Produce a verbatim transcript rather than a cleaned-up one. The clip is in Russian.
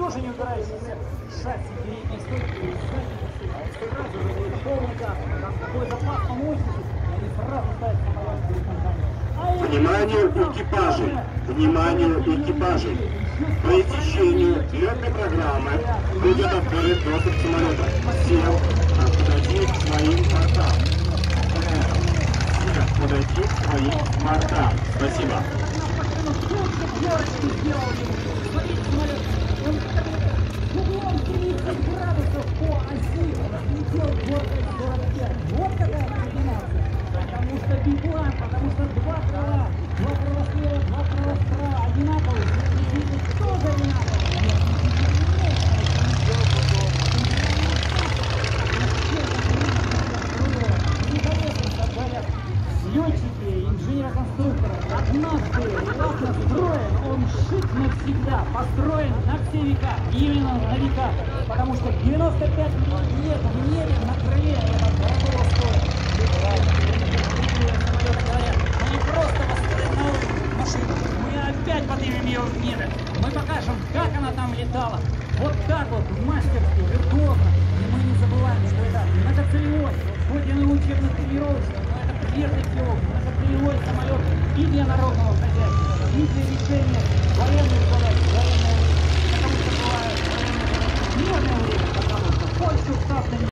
тоже не убирающийся шасси передней стойки и задней сразу же будет полный газ. Там такой запас по мощности, и они сразу ставят самолет перед концом. Внимание экипажей! Внимание экипажей! По истечению летной программы будет открыт доступ самолета. Всем подойти к своим бортам. Всем подойти к своим бортам. Спасибо. Вот какая координация. Потому что биплан, потому что два крыла, два крыла слева, два крыла справа, одинаковые, тоже одинаковые. Летчики, инженеры-конструкторы, однажды раз настроен, он шит навсегда, построен на все века, именно на века, потому что девяносто пять лет в небе на крыле это дорого стоит. Мы не просто построим новую машину, мы опять поднимем ее в небе, мы покажем, как она там летала, вот так вот, мастерски, виртуозно, и мы не забываем, что это многоцелевой, хоть и на учебных тренировочных, но это прежде всего многоцелевой самолет и для народного хозяйства, и для решения военных задач, военного, потому что бывает военное мирное время, потому что Польшу в